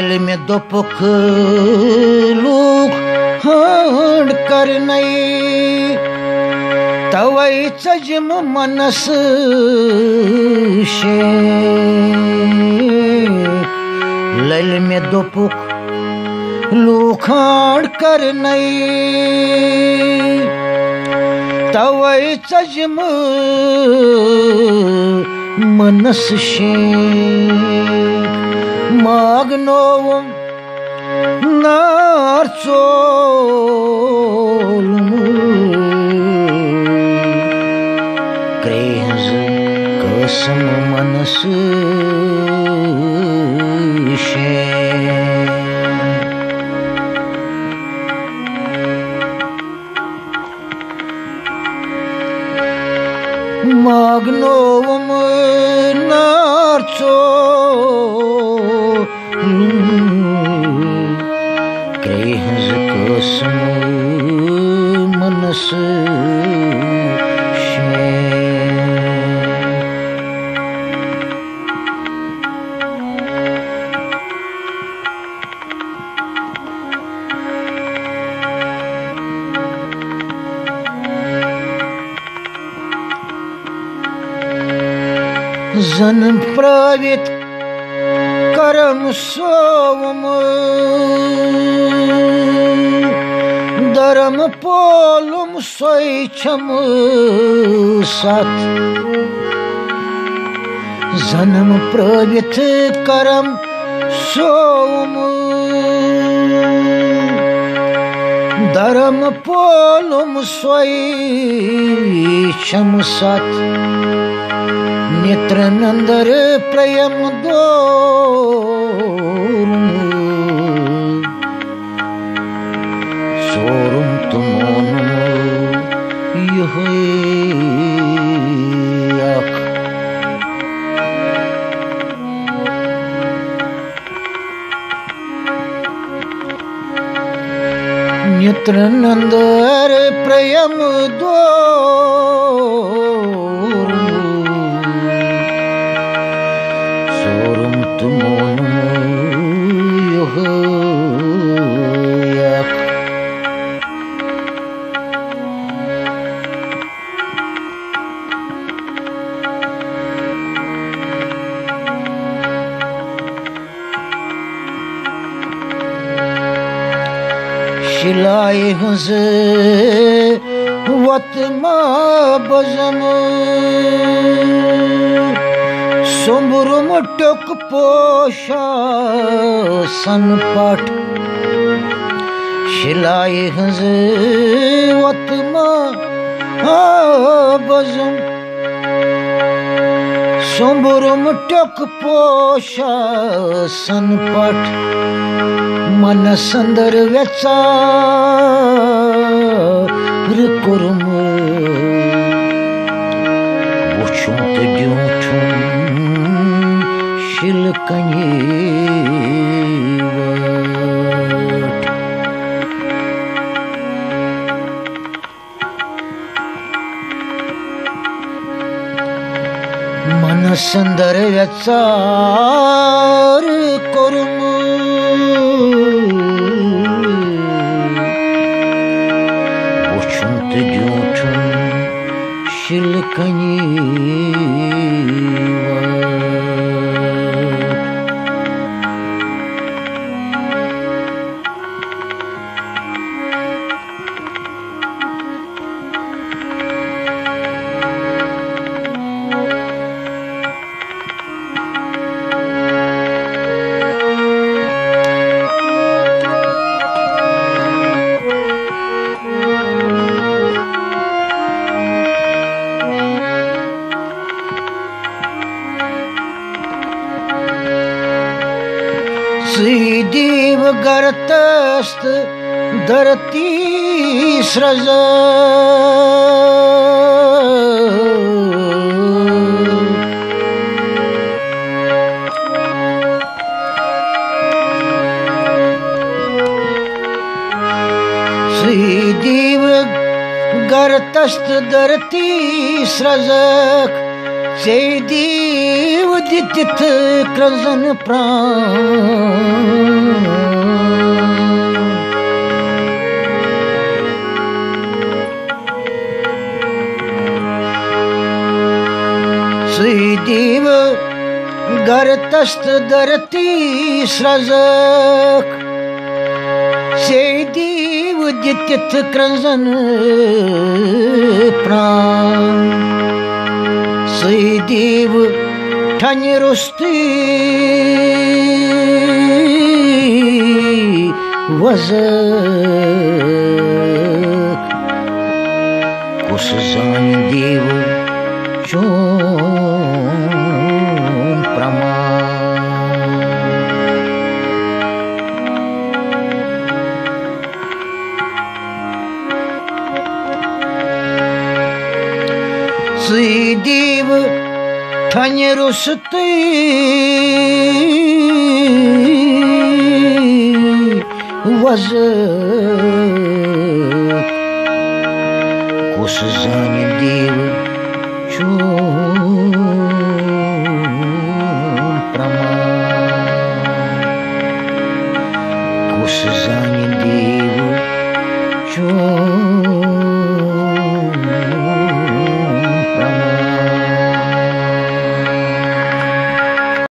L में दोपुक look हांड Karnai तवई चजम मनस शे लल में दोपुक लूक हांड करनई तवई चजम मनस शे मागनोवम नारचोल क्रेज कसम मनस शे मागनोवम नारचोल क्रेज कसम मनस शे जन प्रवित करम सोवम दरम पोलुम सोइछम साथ जन्म प्रवित करम सोवम दरम पोलुम सोइछम साथ नेत्र नंदर प्रेम दोरुम सोरुम तुमोनुम युहयाक नेत्र नंदर प्रेम दोरुम सोरुम तुमोनुम युहयाक शिलाए हंस वतमा बजम सोम्बुरुम टुक पोशा सनपाठ शिलाए हंस वतमा बजम सोम्बुरुम टुक पोशा सनपाठ मन संदर व्यचार कुरुम वुछुं त ड्यूठुं शिलकनी वट मन संदर व्यचार कुरुम शिलकनी देव गर्तस्त धरती सृज श्री देव गर्तस्त धरती सृजक से देव दितित क्रजन प्राण गरतस्त धरती सृजक से दीव दित्यथ क्रंजन प्राण से दीव ठन रुस्ती वजक कुस जान दीव चोन प्रमाण से दीव ठन रुस्ती वजक कुस जान दीव चोन प्रमाण कुस जान दीव चोन